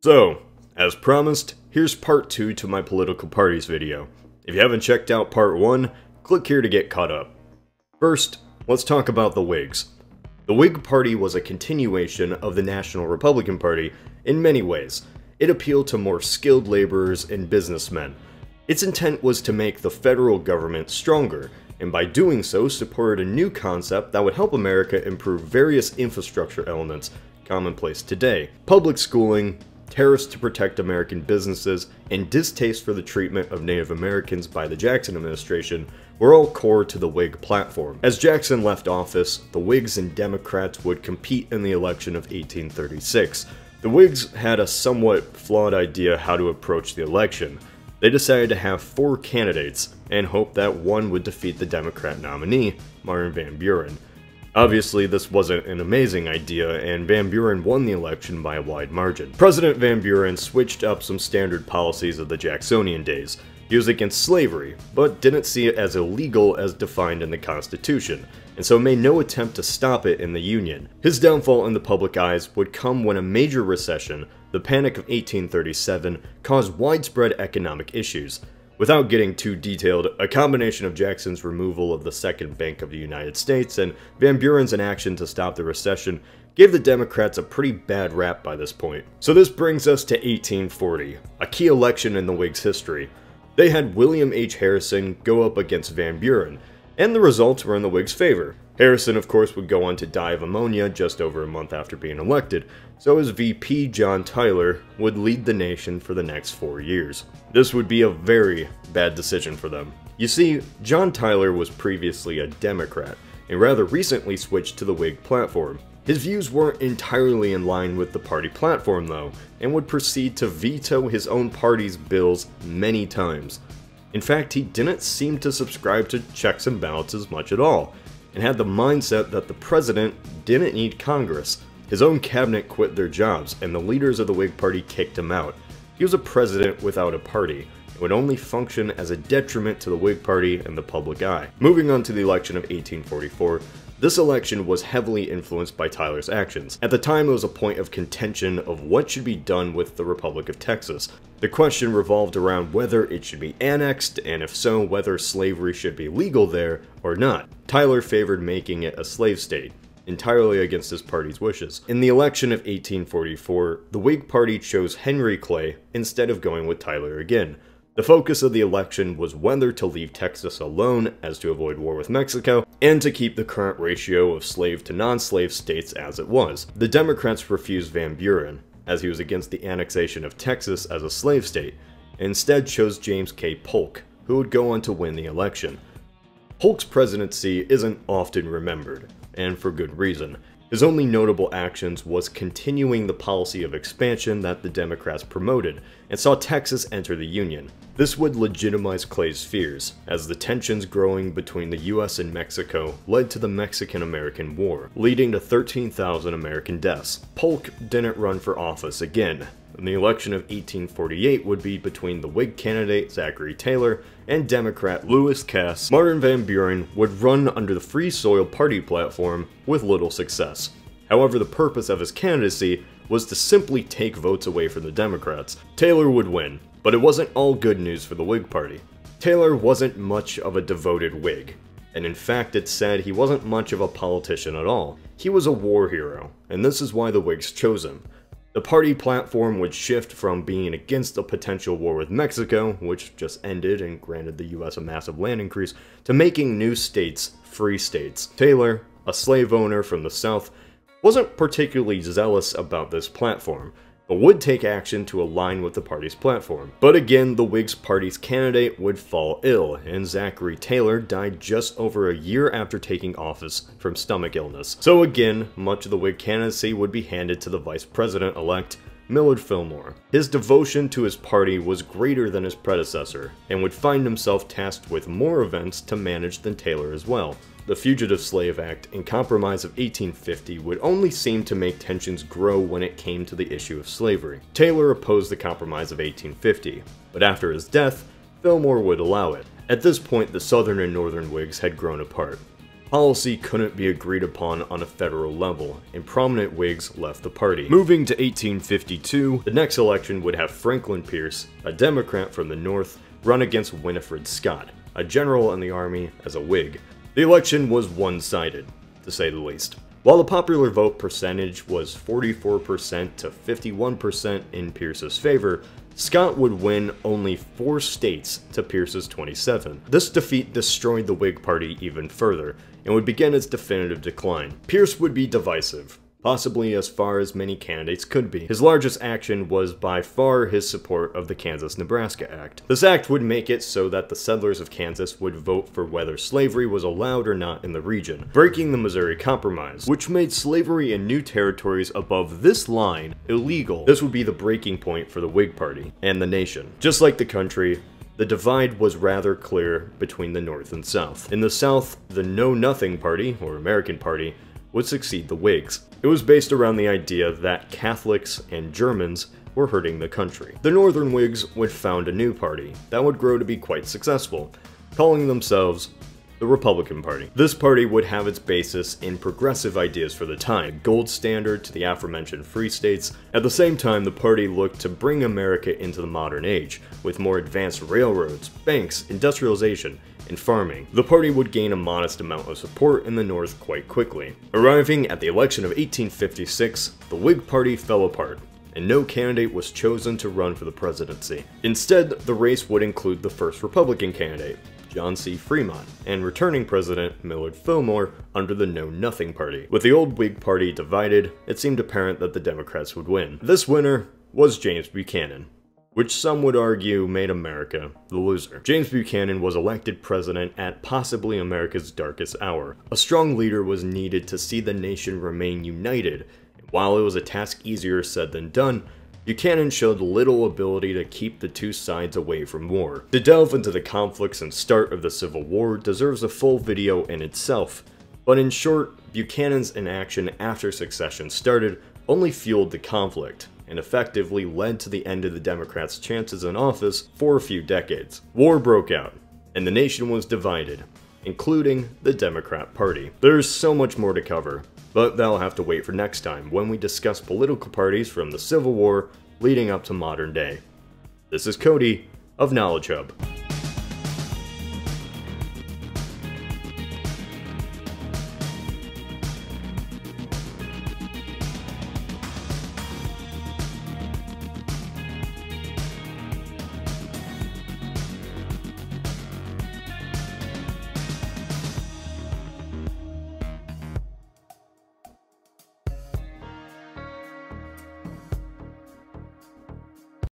So, as promised, here's part 2 to my political parties video. If you haven't checked out part 1, click here to get caught up. First, let's talk about the Whigs. The Whig Party was a continuation of the National Republican Party in many ways. It appealed to more skilled laborers and businessmen. Its intent was to make the federal government stronger, and by doing so supported a new concept that would help America improve various infrastructure elements commonplace today. Public schooling, tariffs to protect American businesses, and distaste for the treatment of Native Americans by the Jackson administration were all core to the Whig platform. As Jackson left office, the Whigs and Democrats would compete in the election of 1836. The Whigs had a somewhat flawed idea how to approach the election. They decided to have 4 candidates, and hoped that one would defeat the Democrat nominee, Martin Van Buren. Obviously, this wasn't an amazing idea, and Van Buren won the election by a wide margin. President Van Buren switched up some standard policies of the Jacksonian days. He was against slavery, but didn't see it as illegal as defined in the Constitution, and so made no attempt to stop it in the Union. His downfall in the public eyes would come when a major recession, the Panic of 1837, caused widespread economic issues. Without getting too detailed, a combination of Jackson's removal of the Second Bank of the United States and Van Buren's inaction to stop the recession gave the Democrats a pretty bad rap by this point. So this brings us to 1840, a key election in the Whigs' history. They had William H. Harrison go up against Van Buren, and the results were in the Whigs' favor. Harrison, of course, would go on to die of pneumonia just over a month after being elected, so his VP, John Tyler, would lead the nation for the next 4 years. This would be a very bad decision for them. You see, John Tyler was previously a Democrat, and rather recently switched to the Whig platform. His views weren't entirely in line with the party platform, though, and would proceed to veto his own party's bills many times. In fact, he didn't seem to subscribe to checks and balances much at all, and had the mindset that the president didn't need Congress. His own cabinet quit their jobs, and the leaders of the Whig Party kicked him out. He was a president without a party, and would only function as a detriment to the Whig Party and the public eye. Moving on to the election of 1844, this election was heavily influenced by Tyler's actions. At the time, it was a point of contention of what should be done with the Republic of Texas. The question revolved around whether it should be annexed, and if so, whether slavery should be legal there or not. Tyler favored making it a slave state, entirely against his party's wishes. In the election of 1844, the Whig Party chose Henry Clay instead of going with Tyler again. The focus of the election was whether to leave Texas alone as to avoid war with Mexico, and to keep the current ratio of slave to non-slave states as it was. The Democrats refused Van Buren, as he was against the annexation of Texas as a slave state, and instead chose James K. Polk, who would go on to win the election. Polk's presidency isn't often remembered, and for good reason. His only notable actions was continuing the policy of expansion that the Democrats promoted, and saw Texas enter the Union. This would legitimize Clay's fears, as the tensions growing between the US and Mexico led to the Mexican-American War, leading to 13,000 American deaths. Polk didn't run for office again, and the election of 1848 would be between the Whig candidate Zachary Taylor and Democrat Lewis Cass. Martin Van Buren would run under the Free Soil Party platform with little success. However, the purpose of his candidacy was to simply take votes away from the Democrats. Taylor would win, but it wasn't all good news for the Whig Party. Taylor wasn't much of a devoted Whig, and in fact it's said he wasn't much of a politician at all. He was a war hero, and this is why the Whigs chose him. The party platform would shift from being against a potential war with Mexico, which just ended and granted the US a massive land increase, to making new states free states. Taylor, a slave owner from the South, wasn't particularly zealous about this platform, but would take action to align with the party's platform. But again, the Whigs Party's candidate would fall ill, and Zachary Taylor died just over a year after taking office from stomach illness. So again, much of the Whig candidacy would be handed to the vice president-elect, Millard Fillmore. His devotion to his party was greater than his predecessor, and would find himself tasked with more events to manage than Taylor as well. The Fugitive Slave Act and Compromise of 1850 would only seem to make tensions grow when it came to the issue of slavery. Taylor opposed the Compromise of 1850, but after his death, Fillmore would allow it. At this point, the Southern and Northern Whigs had grown apart. Policy couldn't be agreed upon on a federal level, and prominent Whigs left the party. Moving to 1852, the next election would have Franklin Pierce, a Democrat from the North, run against Winifred Scott, a general in the army, as a Whig. The election was one-sided, to say the least. While the popular vote percentage was 44% to 51% in Pierce's favor, Scott would win only 4 states to Pierce's 27. This defeat destroyed the Whig Party even further, and would begin its definitive decline. Pierce would be divisive, possibly as far as many candidates could be. His largest action was by far his support of the Kansas-Nebraska Act. This act would make it so that the settlers of Kansas would vote for whether slavery was allowed or not in the region, breaking the Missouri Compromise, which made slavery in new territories above this line illegal. This would be the breaking point for the Whig Party and the nation. Just like the country, the divide was rather clear between the North and South. In the South, the Know-Nothing Party, or American Party, would succeed the Whigs. It was based around the idea that Catholics and Germans were hurting the country. The Northern Whigs would found a new party that would grow to be quite successful, calling themselves the Republican Party. This party would have its basis in progressive ideas for the time, gold standard to the aforementioned free states. At the same time, the party looked to bring America into the modern age, with more advanced railroads, banks, industrialization, and farming. The party would gain a modest amount of support in the North quite quickly. Arriving at the election of 1856, the Whig Party fell apart, and no candidate was chosen to run for the presidency. Instead, the race would include the first Republican candidate, John C. Fremont, and returning President Millard Fillmore under the Know-Nothing Party. With the old Whig Party divided, it seemed apparent that the Democrats would win. This winner was James Buchanan, which some would argue made America the loser. James Buchanan was elected president at possibly America's darkest hour. A strong leader was needed to see the nation remain united, and while it was a task easier said than done, Buchanan showed little ability to keep the two sides away from war. To delve into the conflicts and start of the Civil War deserves a full video in itself, but in short, Buchanan's inaction after secession started only fueled the conflict, and effectively led to the end of the Democrats' chances in office for a few decades. War broke out, and the nation was divided, including the Democrat Party. There's so much more to cover, but that'll have to wait for next time when we discuss political parties from the Civil War leading up to modern day. This is Cody of Knowledge Hub.